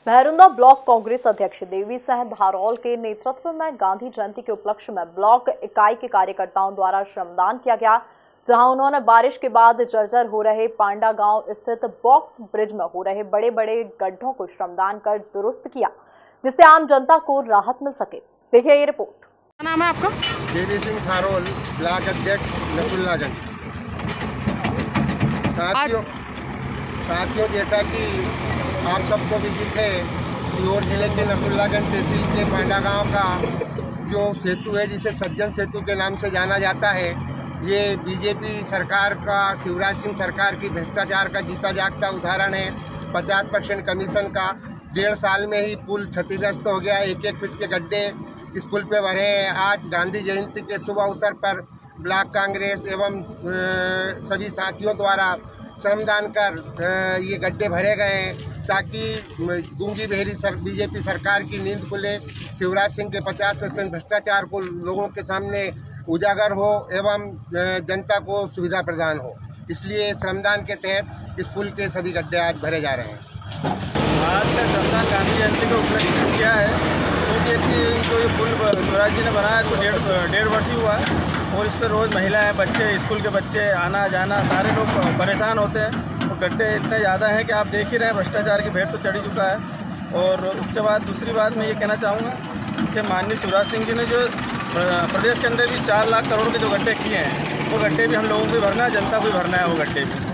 Bhairunda block Congress अध्यक्ष देवी सिंह धारोल के नेतृत्व में गांधी जयंती के उपलक्ष्य में ब्लॉक इकाई के कार्यकर्ताओं द्वारा श्रमदान किया गया, जहां उन्होंने बारिश के बाद जर्जर हो रहे पांडा गांव स्थित बॉक्स ब्रिज में हो रहे बड़े बड़े गड्ढों को श्रमदान कर दुरुस्त किया, जिससे आम जनता को राहत मिल सके। देखिए ये रिपोर्ट। क्या नाम है आपका? देवी सिंह धारोल, ब्लॉक अध्यक्ष नसरुल्लाहगंज। साथियों, जैसा कि आप सबको विदित है, सीहोर जिले के नसरुल्लाहगंज तहसील के पांडा गांव का जो सेतु है, जिसे सज्जन सेतु के नाम से जाना जाता है, ये बीजेपी सरकार का, शिवराज सिंह सरकार की भ्रष्टाचार का जीता जागता उदाहरण है। 50% कमीशन का 1.5 साल में ही पुल क्षतिग्रस्त हो गया। 1-1 फीट के गड्ढे इस पुल पे भरे हैं। आज गांधी जयंती के शुभ अवसर पर ब्लॉक कांग्रेस एवं सभी साथियों द्वारा श्रमदान कर ये गड्ढे भरे गए हैं, ताकि गूंगी बहरी बीजेपी सरकार की नींद खुले, शिवराज सिंह के 50% भ्रष्टाचार को लोगों के सामने उजागर हो एवं जनता को सुविधा प्रदान हो। इसलिए श्रमदान के तहत इस पुल के सभी गड्ढे आज भरे जा रहे हैं। आज का श्रमदान गांधी जयंती को उपलक्ष्य में किया है, क्योंकि जो ये पुल शिवराज जी ने बनाया तो 1.5 वर्ष ही हुआ है, और इस पर रोज़ महिलाएं, बच्चे, स्कूल के बच्चे आना जाना सारे लोग परेशान होते हैं। तो गड्ढे इतने ज़्यादा हैं कि आप देख ही रहे हैं, भ्रष्टाचार की भेंट तो चढ़ी चुका है। और उसके बाद दूसरी बात मैं ये कहना चाहूँगा कि माननीय शिवराज सिंह जी ने जो प्रदेश के अंदर भी 4 लाख करोड़ के जो गड्ढे किए हैं, वो गड्ढे भी हम लोगों को भी भरना है, जनता को भी भरना है वो गड्ढे भी।